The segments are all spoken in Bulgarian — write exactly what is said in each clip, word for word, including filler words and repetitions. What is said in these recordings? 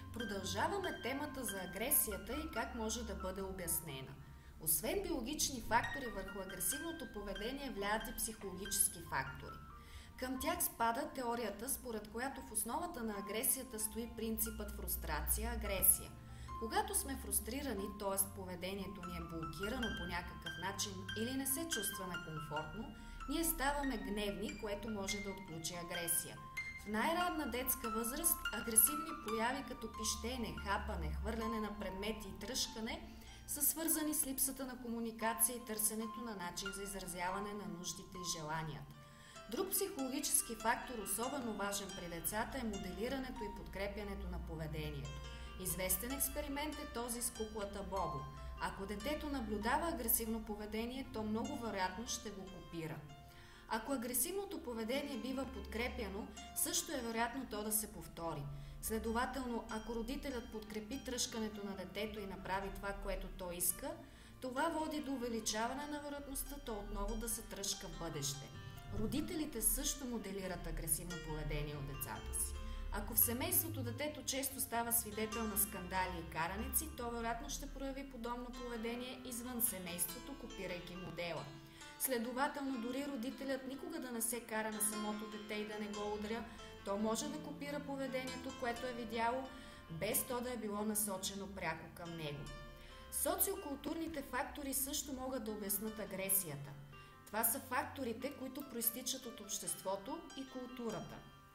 Продължаваме темата за агресията и как може да бъде обяснена. Освен биологични фактори върху агресивното поведение влияят и психологически фактори. Към тях спада теорията, според която в основата на агресията стои принципът фрустрация-агресия. Когато сме фрустрирани, т.е. поведението ни е блокирано по някакъв начин или не се чувстваме комфортно, ние ставаме гневни, което може да отключи агресия. В най-ранна детска възраст агресивни прояви като пищене, хапане, хвърляне на предмети и тръшкане са свързани с липсата на комуникация и търсенето на начин за изразяване на нуждите и желанията. Друг психологически фактор, особено важен при децата, е моделирането и подкрепянето на поведението. Известен експеримент е този с куклата Бобо. Ако детето наблюдава агресивно поведение, то много вероятно ще го копира. Ако агресивното поведение бива подкрепяно, също е вероятно то да се повтори. Следователно, ако родителят подкрепи тръшкането на детето и направи това, което то иска, това води до увеличаване на вероятността то отново да се тръшка в бъдеще. Родителите също моделират агресивно поведение от децата си. Ако в семейството детето често става свидетел на скандали и караници, то вероятно ще прояви подобно поведение извън семейството, копирайки модела. Следователно, дори родителят никога да не се кара на самото дете и да не го удря, то може да копира поведението, което е видяло, без то да е било насочено пряко към него. Социокултурните фактори също могат да обяснат агресията. Това са факторите, които проистичат от обществото и културата.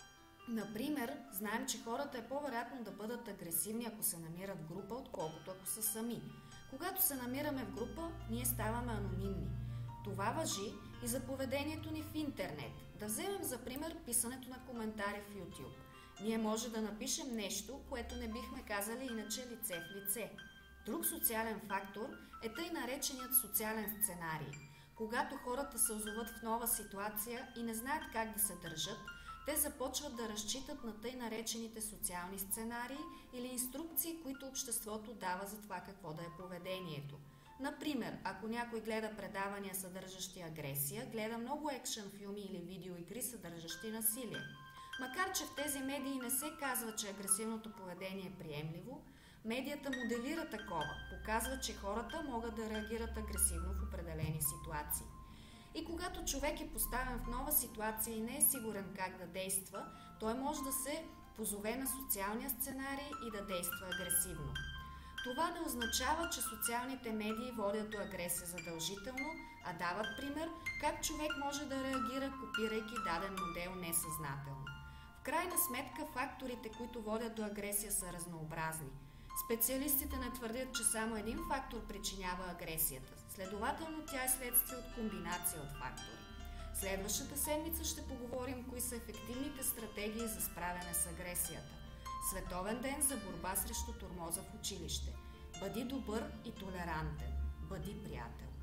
Например, знаем, че хората е по-вероятно да бъдат агресивни, ако се намират в група, отколкото ако са сами. Когато се намираме в група, ние ставаме анонимни. Това важи и за поведението ни в интернет. Да вземем за пример писането на коментари в YouTube. Ние може да напишем нещо, което не бихме казали иначе лице в лице. Друг социален фактор е тъй нареченият социален сценарий. Когато хората се озоват в нова ситуация и не знаят как да се държат, те започват да разчитат на тъй наречените социални сценарии или инструкции, които обществото дава за това какво да е поведението. Например, ако някой гледа предавания, съдържащи агресия, гледа много екшън филми или видеоигри, съдържащи насилие. Макар че в тези медии не се казва, че агресивното поведение е приемливо, медията моделира такова, показва, че хората могат да реагират агресивно в определени ситуации. И когато човек е поставен в нова ситуация и не е сигурен как да действа, той може да се позове на социалния сценарий и да действа агресивно. Това не означава, че социалните медии водят до агресия задължително, а дават пример как човек може да реагира, копирайки даден модел несъзнателно. В крайна сметка, факторите, които водят до агресия, са разнообразни. Специалистите не твърдят, че само един фактор причинява агресията. Следователно, тя е следствие от комбинация от фактори. Следващата седмица ще поговорим кои са ефективните стратегии за справяне с агресията. Световен ден за борба срещу тормоза в училище. Бъди добър и толерантен. Бъди приятел.